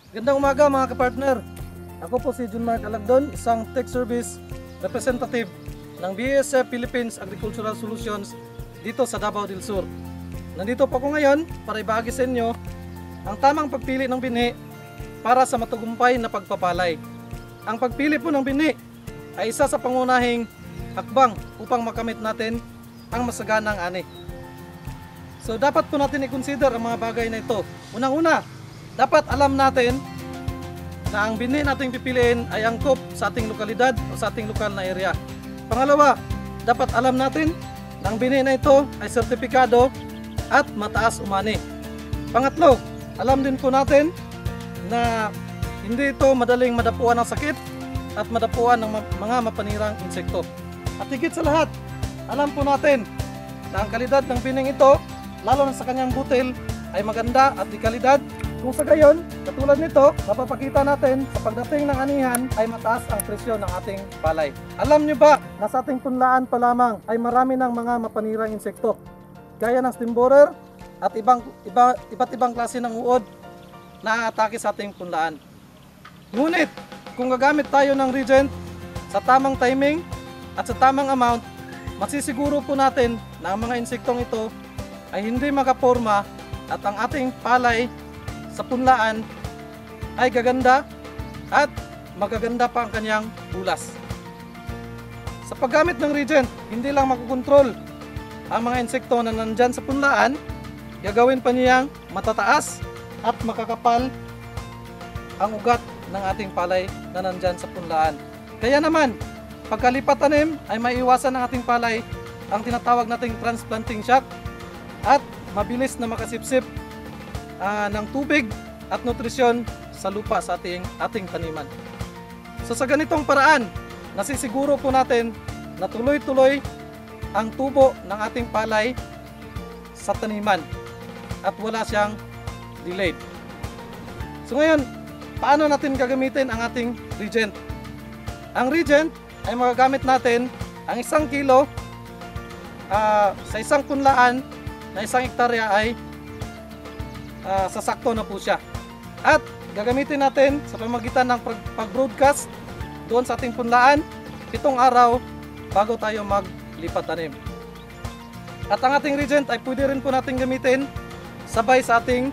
Gandang umaga mga kapartner. Ako po si John Mark Alagdon, isang tech service representative ng BASF Philippines Agricultural Solutions dito sa Davao del Sur. Nandito po ako ngayon para ibahagi sa inyo ang tamang pagpili ng bini para sa matagumpay na pagpapalay. Ang pagpili po ng bini ay isa sa pangunahing hakbang upang makamit natin ang masaganang ani. So dapat po natin i-consider ang mga bagay na ito. Unang-una, dapat alam natin na ang bini nating pipiliin ay angkop sa ating lokalidad o sa ating lokal na area. Pangalawa, dapat alam natin na ang bini na ito ay sertipikado at mataas umani. Pangatlo, alam din po natin na hindi ito madaling madapuan ng sakit at madapuan ng mga mapanirang insekto. At higit sa lahat, alam po natin na ang kalidad ng bining ito, lalo na sa kanyang butil, ay maganda at di kalidad. Kung sa gayon, katulad nito, mapapakita natin sa pagdating ng anihan ay mataas ang presyo ng ating palay. Alam nyo ba na sa ating punlaan pa lamang ay marami ng mga mapanirang insekto gaya ng stem borer at iba't ibang klase ng uod na aatake sa ating punlaan. Ngunit kung gagamit tayo ng reagent sa tamang timing at sa tamang amount, masisiguro po natin na ang mga insektong ito ay hindi makaporma at ang ating palay sa punlaan ay gaganda at magaganda pa ang kanyang bulas. Sa paggamit ng reagent, hindi lang makukontrol ang mga insekto na nandyan sa punlaan, gagawin pa niyang matataas at makakapal ang ugat ng ating palay na nandyan sa punlaan. Kaya naman, pagkalipat tanim ay maiiwasan ng ating palay ang tinatawag nating transplanting shock at mabilis na makasipsip ng tubig at nutrisyon sa lupa sa ating taniman. So sa ganitong paraan, nasisiguro po natin na tuloy-tuloy ang tubo ng ating palay sa taniman at wala siyang delayed. So ngayon, paano natin gagamitin ang ating reagent? Ang reagent ay magagamit natin ang 1 kilo sa isang punlaan na 1 hektarya ay sasakto na po siya. At gagamitin natin sa pamamagitan ng pag-broadcast doon sa ating punlaan 7 araw bago tayo maglipat tanim. At ang ating reagent ay pwede rin po natin gamitin sabay sa ating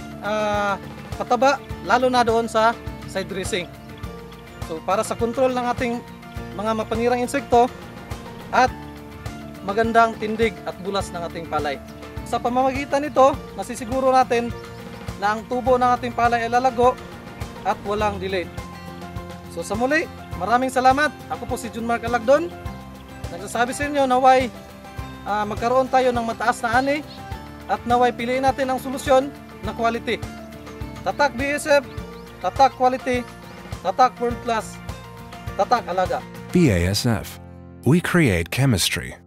pataba, lalo na doon sa side dressing. So para sa control ng ating mga mapanirang insekto at magandang tindig at bulas ng ating palay. Sa pamamagitan nito, nasisiguro natin na ang tubo ng ating palay ay lalago at walang delay. So sa muli, maraming salamat. Ako po si John Mark Alagdon. Nagsasabi sa inyo naway magkaroon tayo ng mataas na ani at naway piliin natin ang solusyon na quality. Tatak BASF, tatak quality, tatak world class, tatak alaga. BASF. We create chemistry.